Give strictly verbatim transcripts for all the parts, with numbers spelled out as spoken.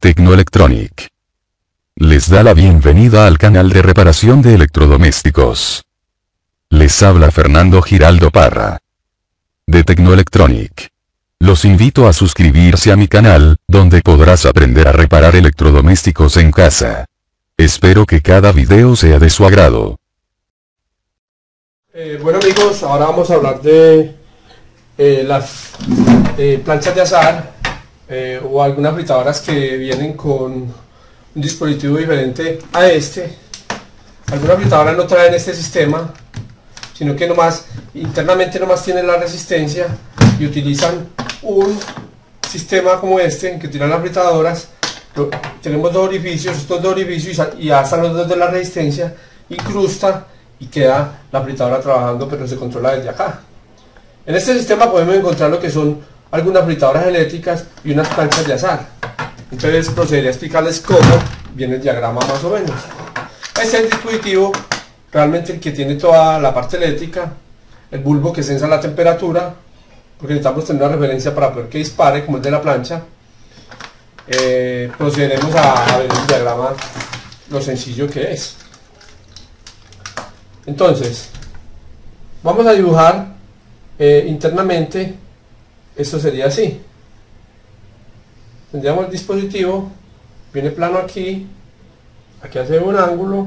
Tecnoelectronic les da la bienvenida al canal de reparación de electrodomésticos. Les habla Fernando Giraldo Parra de Tecnoelectronic. Los invito a suscribirse a mi canal, donde podrás aprender a reparar electrodomésticos en casa. Espero que cada video sea de su agrado. Eh, bueno amigos, ahora vamos a hablar de eh, las eh, planchas de asar eh, o algunas fritadoras que vienen con un dispositivo diferente a este. Algunas fritadoras no traen este sistema, sino que nomás internamente nomás tienen la resistencia y utilizan un sistema como este en que tiran las fritadoras. Lo, tenemos dos orificios, estos dos orificios y hasta los dos de la resistencia, incrusta y queda la fritadora trabajando, pero se controla desde acá. En este sistema podemos encontrar lo que son algunas fritadoras eléctricas y unas planchas de asar. Entonces procederé a explicarles cómo viene el diagrama más o menos. Este es el dispositivo, realmente el que tiene toda la parte eléctrica, el bulbo que sensa la temperatura, porque necesitamos tener una referencia para poder que dispare como el de la plancha. Eh, procederemos a, a ver el diagrama, lo sencillo que es. Entonces vamos a dibujar eh, internamente. Esto sería así. Tendríamos el dispositivo, viene plano aquí, aquí hace un ángulo,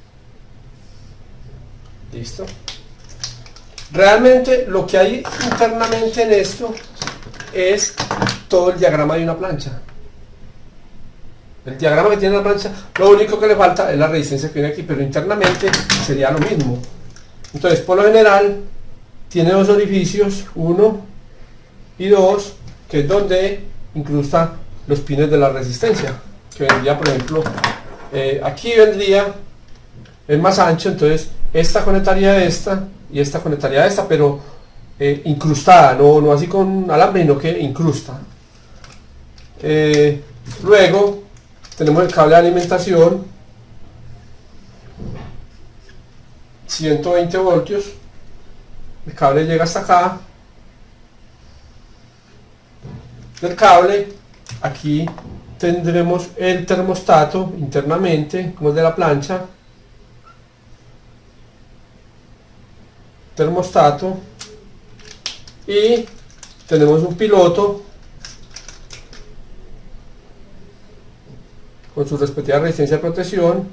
listo. Realmente lo que hay internamente en esto es todo el diagrama de una plancha. El diagrama que tiene la plancha, lo único que le falta es la resistencia que viene aquí, pero internamente sería lo mismo. Entonces, por lo general, tiene dos orificios, uno y dos, que es donde incrusta los pines de la resistencia, que vendría, por ejemplo, eh, aquí vendría, es más ancho, entonces esta conectaría a esta y esta conectaría a esta, pero eh, incrustada, no, no así con alambre, sino que incrusta. Eh, luego tenemos el cable de alimentación, ciento veinte voltios, el cable llega hasta acá. Del cable, aquí tendremos el termostato internamente, como el de la plancha, termostato, y tenemos un piloto con su respectiva resistencia de protección.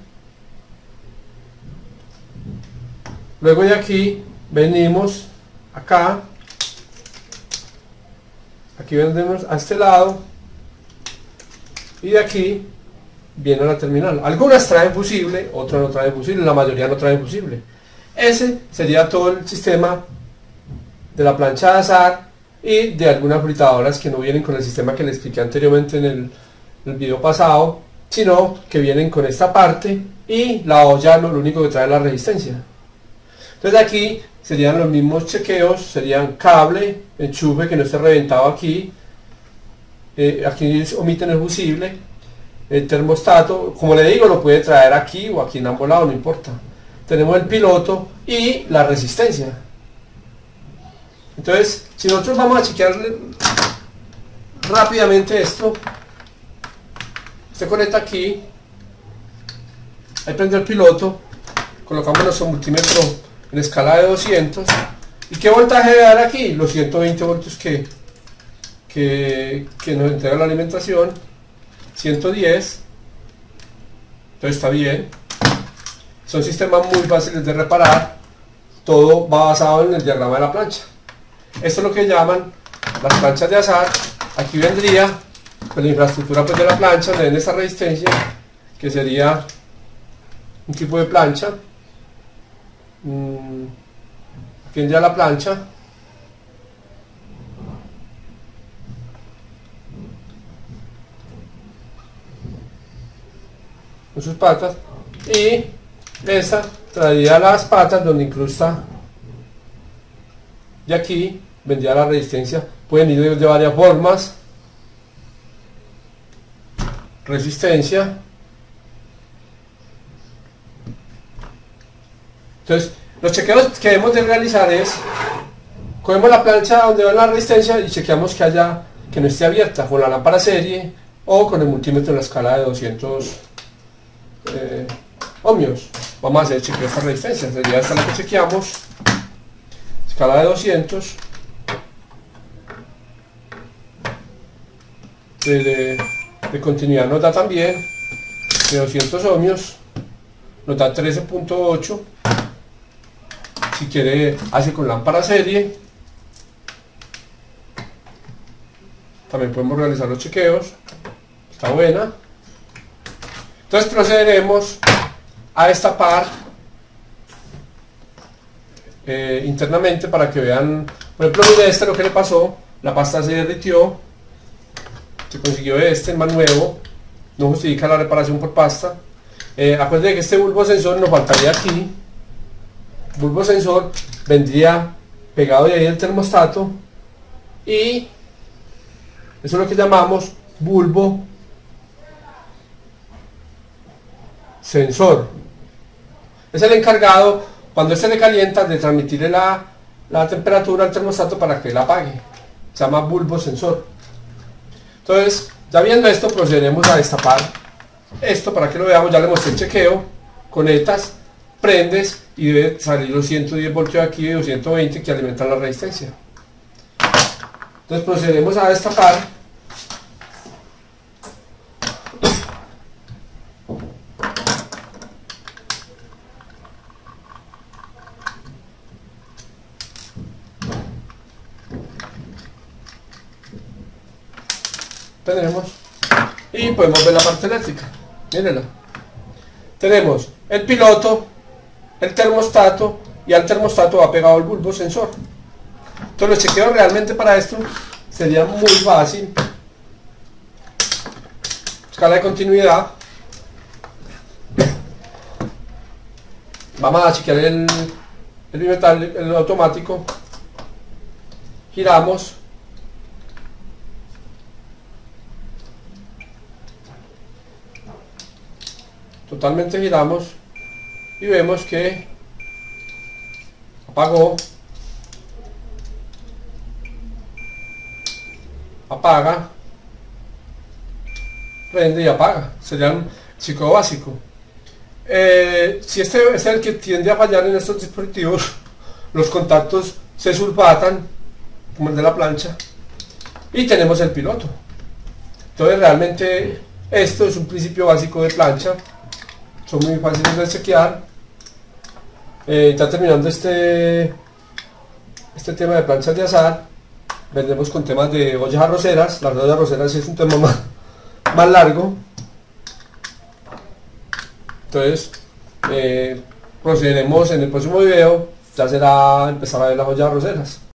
Luego de aquí venimos acá, aquí vendemos a este lado y de aquí viene la terminal. Algunas traen fusible, otras no traen fusible, la mayoría no traen fusible. Ese sería todo el sistema de la plancha de asar y de algunas fritadoras que no vienen con el sistema que les expliqué anteriormente en el, el video pasado, sino que vienen con esta parte y la olla lo, lo único que trae es la resistencia. Entonces aquí serían los mismos chequeos, serían cable, enchufe que no esté reventado aquí, eh, aquí omiten el fusible, el termostato, como le digo, lo puede traer aquí o aquí en ambos lados, no importa. Tenemos el piloto y la resistencia. Entonces, si nosotros vamos a chequear rápidamente esto, se conecta aquí, ahí prende el piloto, colocamos nuestro multímetro en escala de doscientos, y ¿qué voltaje debe dar aquí? Los ciento veinte voltios que, que, que nos entrega la alimentación, ciento diez, entonces está bien. Son sistemas muy fáciles de reparar, todo va basado en el diagrama de la plancha. Esto es lo que llaman las planchas de asar. Aquí vendría pues, la infraestructura pues, de la plancha, donde ven esta resistencia, que sería un tipo de plancha. Mm, aquí vendría la plancha. Con sus patas. Y esta traería las patas donde incrusta, y aquí vendría la resistencia. Pueden ir de varias formas: resistencia. Entonces los chequeos que debemos de realizar es: cogemos la plancha donde va la resistencia y chequeamos que haya, que no esté abierta con la lámpara serie o con el multímetro en la escala de doscientos eh, ohmios. Vamos a hacer chequeo de esta resistencia, sería esta la que chequeamos, escala de doscientos, de, de, de continuidad nos da también, de doscientos ohmios, nos da trece punto ocho, si quiere hace con lámpara serie, también podemos realizar los chequeos, está buena. Entonces procederemos a destapar eh, internamente para que vean, por ejemplo, mire este lo que le pasó, la pasta se derritió, se consiguió este, el más nuevo, no justifica la reparación por pasta. Eh, acuérdense que este bulbo sensor nos faltaría aquí, bulbo sensor vendría pegado de ahí el termostato, y eso es lo que llamamos bulbo sensor. Es el encargado, cuando este le calienta, de transmitirle la, la temperatura al termostato para que la apague. Se llama bulbo sensor. Entonces, ya viendo esto, procederemos a destapar esto para que lo veamos. Ya le mostré el chequeo, conectas, prendes y debe salir los ciento diez voltios aquí y doscientos veinte que alimentan la resistencia. Entonces procederemos a destapar. Tenemos y podemos ver la parte eléctrica, mírenla. Tenemos el piloto, el termostato, y al termostato va pegado el bulbo sensor. Entonces los chequeos realmente para esto sería muy fácil. Escala de continuidad, vamos a chequear el, el bimetal, el automático, giramos, totalmente giramos y vemos que apagó, apaga, prende y apaga. Sería un chequeo básico. Eh, si este es el que tiende a fallar en estos dispositivos, los contactos se sulfatan como el de la plancha y tenemos el piloto. Entonces realmente esto es un principio básico de plancha, son muy fáciles de chequear. Eh, ya terminando este este tema de planchas de azar, vendremos con temas de ollas arroceras. Las ollas arroceras es un tema más, más largo. Entonces eh, procederemos en el próximo video, ya será empezar a ver las ollas arroceras.